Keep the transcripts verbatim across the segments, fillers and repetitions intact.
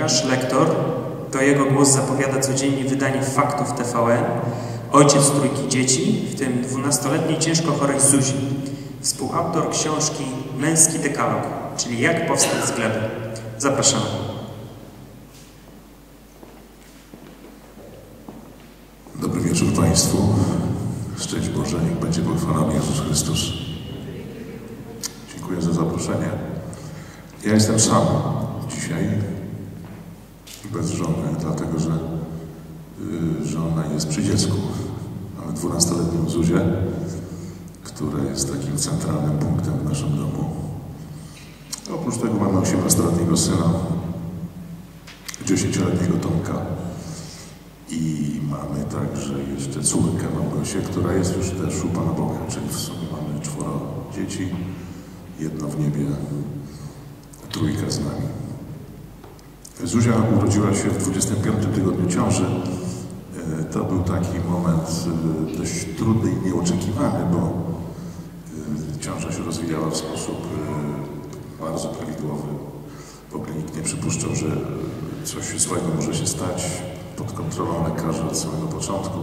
nasz lektor, to jego głos zapowiada codziennie wydanie Faktów T V N, ojciec trójki dzieci, w tym dwunastoletniej ciężko chorej Zuzi, współautor książki Męski dekalog, czyli Jak powstać z gleby. Zapraszamy. Dobry wieczór Państwu. Szczęść Boże, niech będzie pochwalony Jezus Chrystus. Dziękuję za zaproszenie. Ja jestem sam dzisiaj, bez żony, dlatego że y, żona jest przy dziecku. Mamy dwunastoletnią Zuzię, która jest takim centralnym punktem w naszym domu. Oprócz tego mamy osiemnastoletniego syna, dziesięcioletniego Tomka i mamy także jeszcze córkę Małgosię, która jest już też u Pana Boga, czyli w sumie mamy czworo dzieci, jedno w niebie, trójka z nami. Zuzia urodziła się w dwudziestym piątym tygodniu ciąży. To był taki moment dość trudny i nieoczekiwany, bo ciąża się rozwijała w sposób bardzo prawidłowy. W ogóle nikt nie przypuszczał, że coś złego może się stać. Pod kontrolą lekarza od samego początku.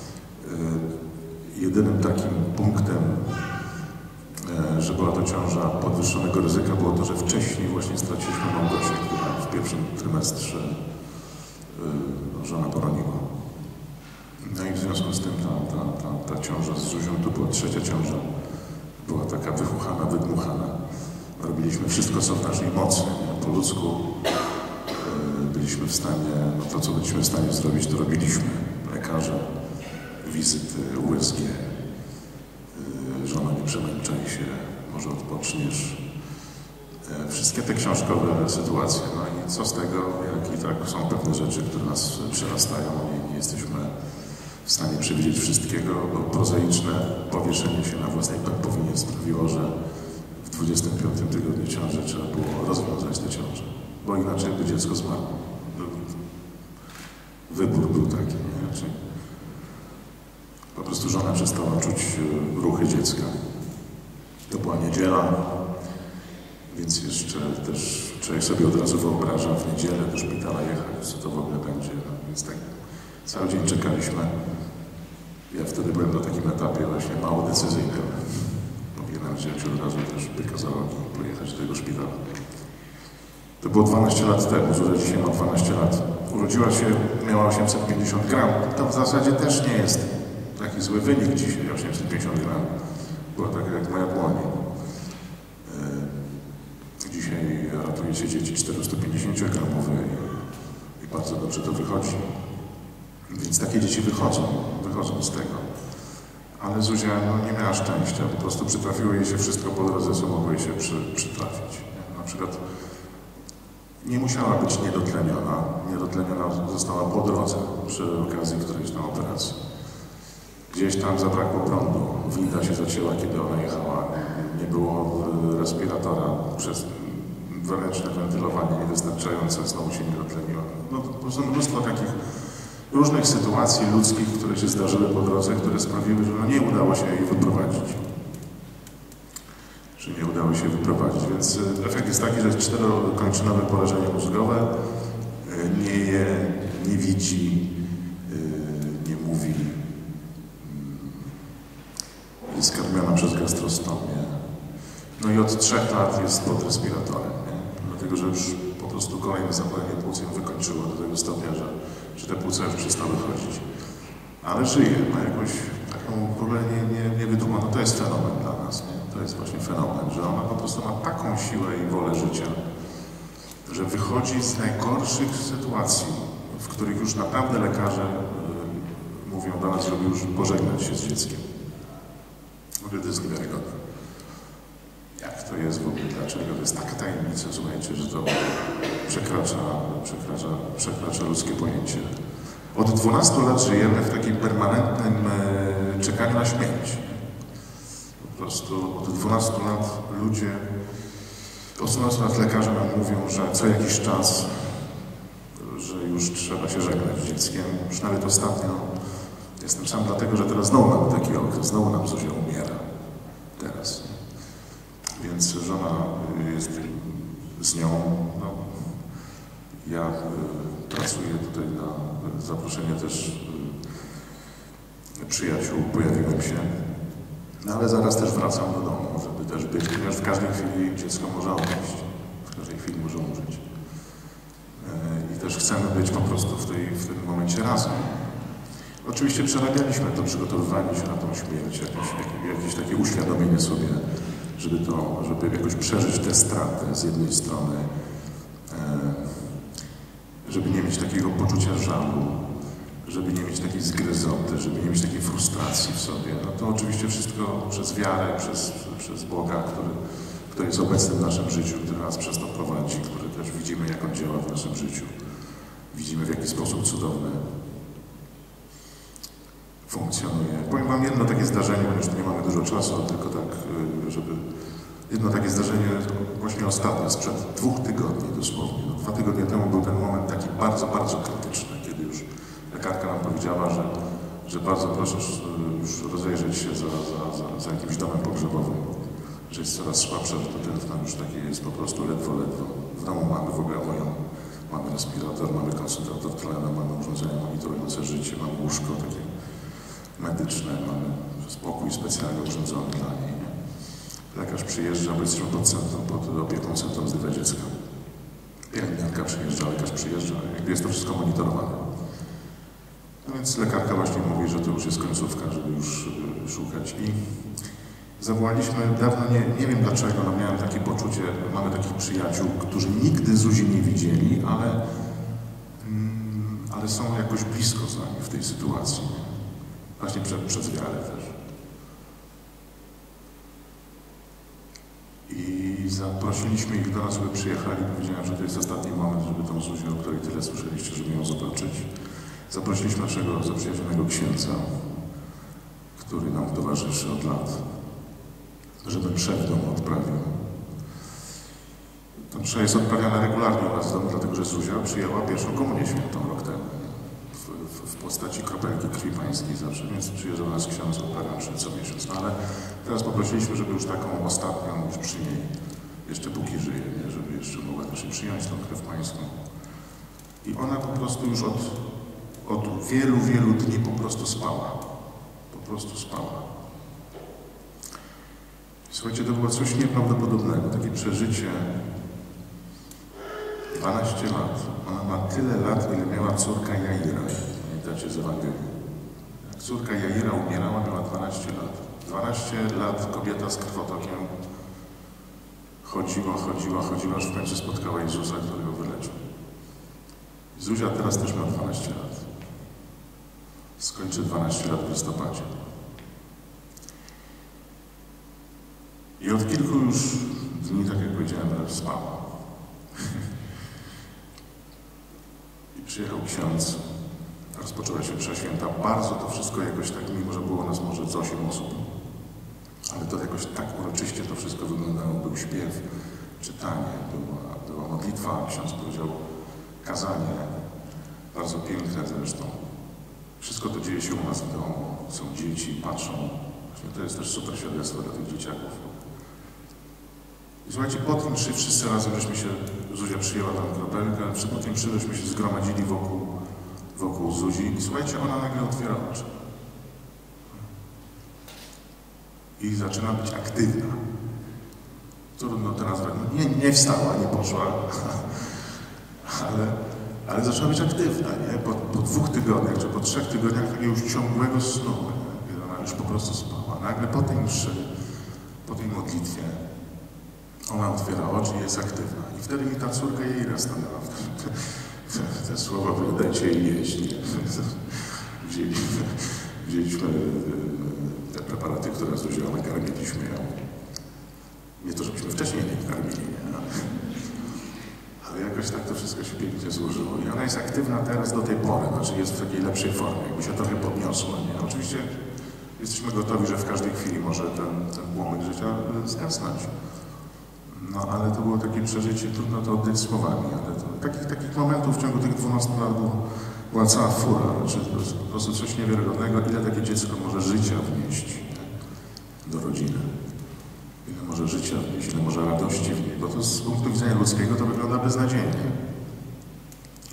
Jedynym takim punktem, że była to ciąża podwyższonego ryzyka, było to, że wcześniej właśnie straciliśmy Małgosię, która w pierwszym trymestrze żona poroniła. No i w związku z tym ta, ta, ta, ta ciąża z Zuzią, to była trzecia ciąża, była taka wychuchana, wydmuchana. Robiliśmy wszystko, co w naszej mocy, po ludzku. Byliśmy w stanie, no to co byliśmy w stanie zrobić, to robiliśmy. Lekarze, wizyty, U S G, żona nie przemęczaj się, może odpoczniesz. Wszystkie te książkowe sytuacje. No i co z tego, jak i tak są pewne rzeczy, które nas przerastają i nie jesteśmy w stanie przewidzieć wszystkiego, bo prozaiczne powieszenie się na własnej pępowinie sprawiło, że w dwudziestym piątym tygodniu ciąży trzeba było rozwiązać tę ciążę, bo inaczej by dziecko zmarło. Wybór był taki, nie? Czyli po prostu żona przestała czuć ruchy dziecka. To była niedziela, więc jeszcze też człowiek sobie od razu wyobraża w niedzielę do szpitala jechać, co to w ogóle będzie. No, więc tak cały dzień czekaliśmy. Ja wtedy byłem na takim etapie właśnie mało decyzyjnym. Powinienem wziąć od razu też byka za rogi i pojechać do tego szpitala. To było dwanaście lat temu, Zuzia dzisiaj ma dwanaście lat. Urodziła się, miała osiemset pięćdziesiąt gram. To w zasadzie też nie jest taki zły wynik dzisiaj, osiemset pięćdziesiąt gram. Była taka jak moja dłoń. Dzisiaj ratuje się dzieci czterystupięćdziesięciogramowe i, i bardzo dobrze to wychodzi. Więc takie dzieci wychodzą, wychodzą z tego. Ale Zuzia no, nie miała szczęścia, po prostu przytrafiło jej się wszystko po drodze, co mogło jej się przy, przytrafić. Na przykład nie musiała być niedotleniona. Niedotleniona została po drodze przy okazji którejś tam operacji. Gdzieś tam zabrakło prądu. Winda się zacięła, kiedy ona jechała. Nie było respiratora przez wewnętrzne wentylowanie niewystarczające. Znowu się nie dotleniła. No, po prostu mnóstwo takich różnych sytuacji ludzkich, które się zdarzyły po drodze, które sprawiły, że no nie udało się jej wyprowadzić. Że nie udało się wyprowadzić. Więc efekt jest taki, że jest czterokończynowe porażenie mózgowe, nie je, nie widzi, nie mówi, jest karmiona przez gastrostomię. No i od trzech lat jest pod respiratorem, nie? Dlatego, że już po prostu kolejne zapalenie płuc ją wykończyło do tego stopnia, że, że te płuca już przestały chodzić. Ale żyje, ma jakąś taką w ogóle nie, nie, nie wytłumaczoną. No to jest fenomen dla nas, nie? To jest właśnie fenomen, że ona po prostu ma taką siłę i wolę życia, że wychodzi z najgorszych sytuacji, w których już naprawdę lekarze y, mówią do nas, żeby już pożegnać się z dzieckiem. W ogóle to jest niewiarygodne. Jak to jest w ogóle? Dlaczego? To jest taka tajemnica, słuchajcie, że to przekracza, przekracza, przekracza ludzkie pojęcie. Od dwunastu lat żyjemy w takim permanentnym e, czekaniu na śmierć. Po prostu od dwunastu lat ludzie, od dwunastu lat lekarze nam mówią, że co jakiś czas, że już trzeba się żegnać z dzieckiem. Już nawet ostatnio jestem sam dlatego, że teraz znowu mamy taki okres, znowu nam Zuzia umiera. Teraz. Więc żona jest z nią, no, Ja y, pracuję tutaj na zaproszenie też y, przyjaciół, pojawiłem się, no ale zaraz też wracam do domu, żeby też być, ponieważ w każdej chwili dziecko może odejść, w każdej chwili może umrzeć. Y, I też chcemy być po prostu w, tej, w tym momencie razem. Oczywiście przerabialiśmy to, przygotowywanie się na tą śmierć, jakieś, jakieś takie uświadomienie sobie, żeby to, żeby jakoś przeżyć tę stratę z jednej strony, żeby nie mieć takiego poczucia żalu, żeby nie mieć takiej zgryzoty, żeby nie mieć takiej frustracji w sobie. No to oczywiście wszystko przez wiarę, przez, przez Boga, który, który jest obecny w naszym życiu, który nas przez to prowadzi, który też widzimy, jak On działa w naszym życiu. Widzimy, w jaki sposób cudowny funkcjonuje. Powiem wam jedno takie zdarzenie, ponieważ tu nie mamy dużo czasu, tylko tak, żeby... Jedno takie zdarzenie, właśnie ostatnie, sprzed dwóch tygodni dosłownie. No, dwa tygodnie temu był ten moment taki bardzo, bardzo krytyczny, kiedy już lekarka nam powiedziała, że, że bardzo proszę już rozejrzeć się za, za, za, za jakimś domem pogrzebowym, że jest coraz słabsza, że to tętno już takie jest po prostu ledwo, ledwo. W domu mamy w ogóle moją, mamy respirator, mamy koncentrator tlenu, mamy urządzenia monitorujące życie, mamy łóżko takie medyczne, mamy spokój specjalnie urządzony dla niej. Lekarz przyjeżdża, bo jesteśmy pod, centrum, pod opieką Centrum Zdrowia Dziecka. Pielęgniarka przyjeżdża, lekarz przyjeżdża, jakby jest to wszystko monitorowane. No więc lekarka właśnie mówi, że to już jest końcówka, żeby już y, szukać. I zawołaliśmy dawno, nie, nie wiem dlaczego, no miałem takie poczucie, mamy takich przyjaciół, którzy nigdy Zuzi nie widzieli, ale, mm, ale są jakoś blisko z nami w tej sytuacji. Właśnie przed, przez wiarę też. I zaprosiliśmy ich do nas, żeby przyjechali. Powiedziałem, że to jest ostatni moment, żeby tą Zuzię, o której tyle słyszeliście, żeby ją zobaczyć. Zaprosiliśmy naszego zaprzyjaźnionego księdza, który nam towarzyszy od lat, żeby mszę w domu odprawił. Ta msza jest odprawiana regularnie u nas w domu, dlatego że Zuzia przyjęła pierwszą komunię świętą rok temu. W, w, w postaci kropelki krwi pańskiej zawsze, więc przyjeżdża do nas ksiądz, odprawia mszę co miesiąc. No ale teraz poprosiliśmy, żeby już taką ostatnią już przy niej, jeszcze póki żyje, nie? Żeby jeszcze mogła też przyjąć tą krew pańską. I ona po prostu już od, od wielu, wielu dni po prostu spała. Po prostu spała. Słuchajcie, to było coś nieprawdopodobnego, takie przeżycie. dwanaście lat. Ona ma tyle lat, ile miała córka Jaira. Pamiętacie z Ewangelii? Jak córka Jaira umierała, miała dwanaście lat. dwanaście lat kobieta z krwotokiem chodziła, chodziła, chodziła, aż w końcu spotkała Jezusa, którego wyleczył. Zuzia teraz też ma dwanaście lat. Skończy dwanaście lat w listopadzie. I od kilku już dni, tak jak powiedziałem, spała. I przyjechał ksiądz, rozpoczęła się msza święta. Bardzo to wszystko jakoś tak, mimo że było nas może z osiem osób, ale to jakoś tak uroczyście to wszystko wyglądało. Był śpiew, czytanie, była, była modlitwa, ksiądz powiedział kazanie, bardzo piękne zresztą. Wszystko to dzieje się u nas w domu, są dzieci, patrzą. Właśnie to jest też super świadectwo dla tych dzieciaków. I słuchajcie, po tym mszy wszyscy razem żeśmy się, Zuzia przyjęła tam kropelkę, po tym mszy żeśmy się zgromadzili wokół, wokół Zuzi i słuchajcie, ona nagle otwiera oczy. I zaczyna być aktywna. Trudno teraz, nie, nie wstała, nie poszła, ale, ale zaczęła być aktywna, nie? Po, po dwóch tygodniach, czy po trzech tygodniach takiego już ciągłego snu, kiedy ona już po prostu spała. Nagle po tej mszy, po tej modlitwie, ona otwiera oczy i jest aktywna. I wtedy mi ta córka jej stanęła. Te, te słowa, dajcie jej jeść. Wzięliśmy, wzięliśmy te preparaty, które Zuzia nakarmiliśmy ją. Nie to, żebyśmy wcześniej nie karmili, nie? Ale jakoś tak to wszystko się pięknie złożyło. I ona jest aktywna teraz do tej pory, znaczy jest w takiej lepszej formie, jakby się trochę podniosła, nie? Oczywiście jesteśmy gotowi, że w każdej chwili może ten, ten płomyk życia zgasnąć. No ale to było takie przeżycie, trudno to oddać słowami, ale to, takich, takich momentów w ciągu tych dwunastu lat było, była cała fura, znaczy po prostu coś niewiarygodnego, ile takie dziecko może życia wnieść, nie? Do rodziny. Ile może życia wnieść, ile może radości wnieść, bo to z punktu widzenia ludzkiego to wygląda beznadziejnie.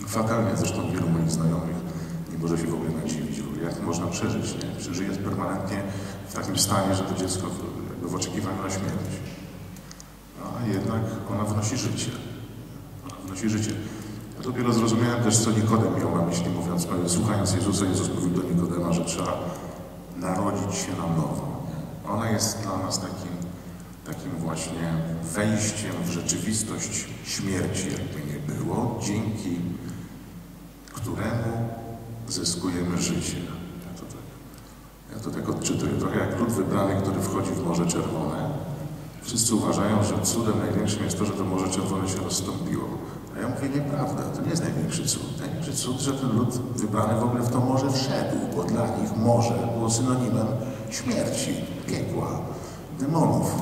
Fatalnie zresztą wielu moich znajomych nie może się w ogóle nadziwić, w ogóle jak można przeżyć, nie? Czy żyje permanentnie w takim stanie, że to dziecko jakby w oczekiwaniu na śmierć. A jednak ona wnosi życie. Ona wnosi życie. Ja dopiero zrozumiałem też, co Nikodem miał na myśli, mówiąc, słuchając Jezusa, Jezus mówił do Nikodema, że trzeba narodzić się na nowo. Nie? Ona jest dla nas takim, takim właśnie wejściem w rzeczywistość śmierci, jakby nie było, dzięki któremu zyskujemy życie. Ja to tak, ja to tak odczytuję. Trochę jak lud wybrany, który wchodzi w Morze Czerwone. Wszyscy uważają, że cudem największym jest to, że to Morze Czerwone się rozstąpiło. A ja mówię, nieprawda, to nie jest największy cud. Największy cud, że ten lud wybrany w ogóle w to morze wszedł, bo dla nich morze było synonimem śmierci, piekła, demonów.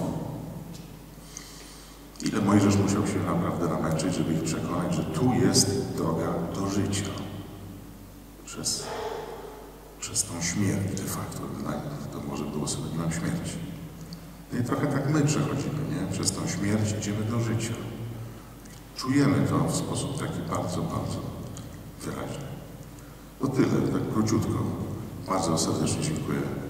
Ile Mojżesz musiał się naprawdę namęczyć, żeby ich przekonać, że tu jest droga do życia. Przez, przez tą śmierć de facto. Dla nich to może było synonimem śmierci. I trochę tak my przechodzimy, nie? Przez tą śmierć idziemy do życia. Czujemy to w sposób taki bardzo, bardzo wyraźny. To tyle, tak króciutko. Bardzo serdecznie dziękuję.